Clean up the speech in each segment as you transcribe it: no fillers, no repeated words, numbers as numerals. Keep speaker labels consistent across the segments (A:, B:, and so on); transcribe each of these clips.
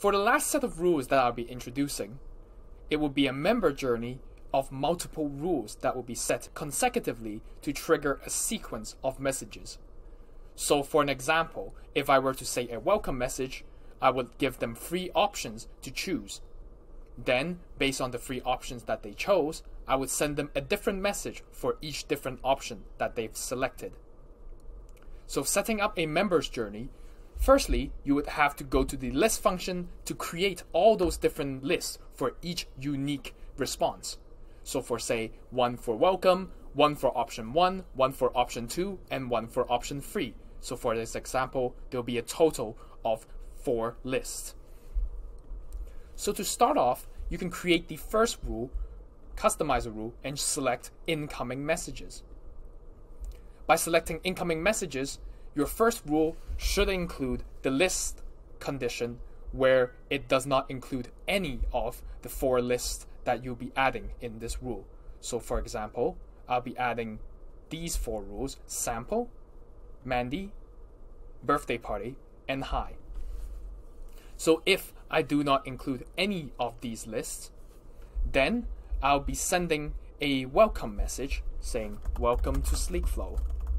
A: For the last set of rules that I'll be introducing, it will be a member journey of multiple rules that will be set consecutively to trigger a sequence of messages. So for an example, if I were to say a welcome message, I would give them 3 options to choose. Then, based on the 3 options that they chose, I would send them a different message for each different option that they've selected. So setting up a member's journey, firstly, you would have to go to the list function to create all those different lists for each unique response. So for say, 1 for welcome, 1 for option 1, 1 for option 2, and 1 for option 3. So for this example, there will be a total of 4 lists. So to start off, you can create the first rule, customize a rule, and select incoming messages. By selecting incoming messages, your first rule should include the list condition where it does not include any of the 4 lists that you'll be adding in this rule. So for example, I'll be adding these 4 rules: sample, Mandy, birthday party, and hi. So if I do not include any of these lists, then I'll be sending a welcome message saying, welcome to SleekFlow.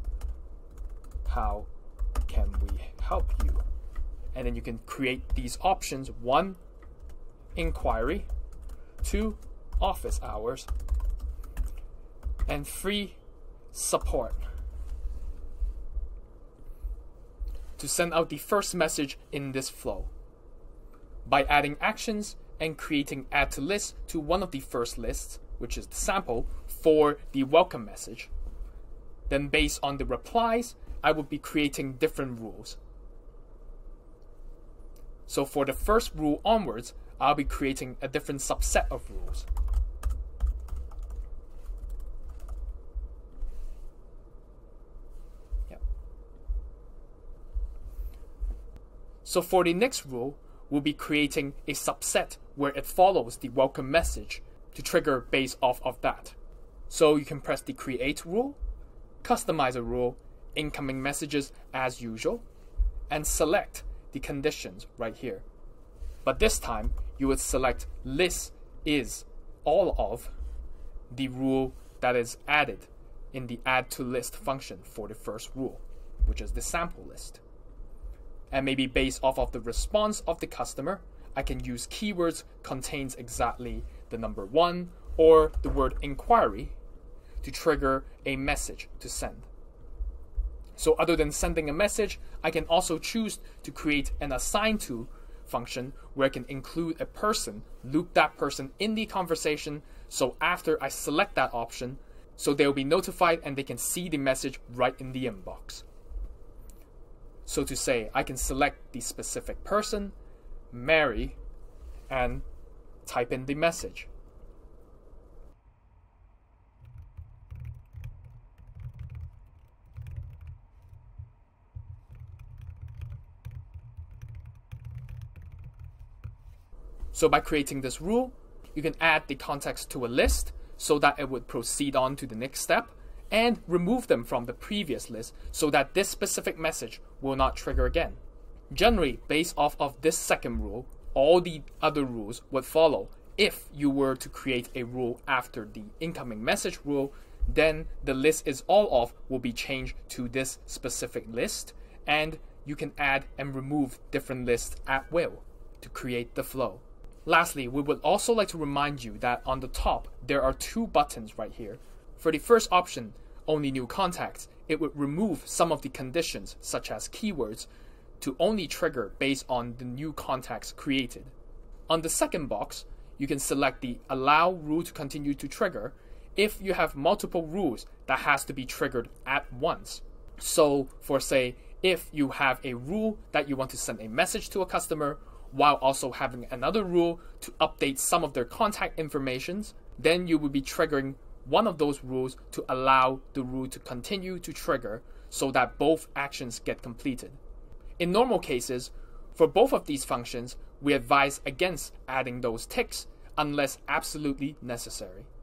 A: How can we help you? And then you can create these options: 1, inquiry, 2, office hours, and 3, support. To send out the first message in this flow, by adding actions and creating add to list to one of the first lists, which is the sample, for the welcome message. Then based on the replies, I will be creating different rules. So for the first rule onwards, I'll be creating a different subset of rules. Yep. So for the next rule, we'll be creating a subset where it follows the welcome message to trigger based off of that. So you can press the create rule, customize a rule, incoming messages as usual, and select the conditions right here. But this time, you would select list is all of the rule that is added in the add to list function for the first rule, which is the sample list. And maybe based off of the response of the customer, I can use keywords contains exactly the number 1 or the word inquiry to trigger a message to send. So other than sending a message, I can also choose to create an assign to function where I can include a person, loop that person in the conversation, so after I select that option, so they'll be notified and they can see the message right in the inbox. So to say, I can select the specific person, Mary, and type in the message. So by creating this rule, you can add the context to a list so that it would proceed on to the next step, and remove them from the previous list so that this specific message will not trigger again. Generally, based off of this second rule, all the other rules would follow. If you were to create a rule after the incoming message rule, then the list is all of will be changed to this specific list, and you can add and remove different lists at will to create the flow. Lastly, we would also like to remind you that on the top, there are 2 buttons right here. For the first option, only new contacts, it would remove some of the conditions, such as keywords, to only trigger based on the new contacts created. On the second box, you can select the allow rule to continue to trigger if you have multiple rules that has to be triggered at once. So for say, if you have a rule that you want to send a message to a customer, while also having another rule to update some of their contact informations, then you will be triggering one of those rules to allow the rule to continue to trigger so that both actions get completed. In normal cases, for both of these functions, we advise against adding those ticks unless absolutely necessary.